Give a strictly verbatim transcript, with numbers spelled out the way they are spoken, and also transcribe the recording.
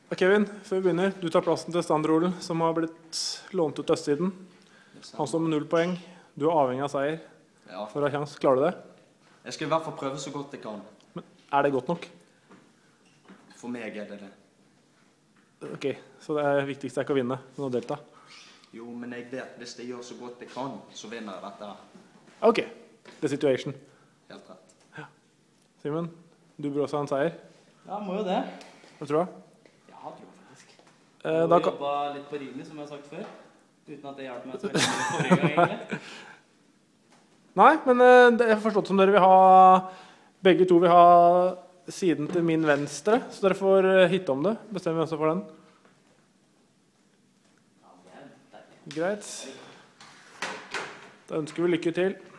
Kevin, før vi begynner, du tar plassen til Standard-Olen, som har blitt lånt ut østsiden. Han står med null poeng. Du er avhengig av seier Ja. for å ha kjans. Klarer du det? Jeg skal i hvert fall prøve så godt jeg kan. Men er det godt nok? For meg er det det. Ok, så det er viktigste er ikke å vinne, men å delta. Jo, men jeg vet, hvis jeg gjør så godt jeg kan, så vinner jeg dette. Ok, the situation. Helt rett. Simen, du bør også ha en seier. Ja, må jo det. Hva tror du? Ja, tror jeg faktisk. Eh, Jeg da har kan... jobbet litt på rimelig, som jeg har sagt før. Uten at det hjalp meg så veldig mye forrige gang, egentlig. Nei, men eh, det er forstått som dere vil ha... Begge to vil ha siden til min venstre, så dere får eh, hitte om det. Bestemmer vi også for den. Ja, det er deilig. Greit. Da ønsker vi lykke til.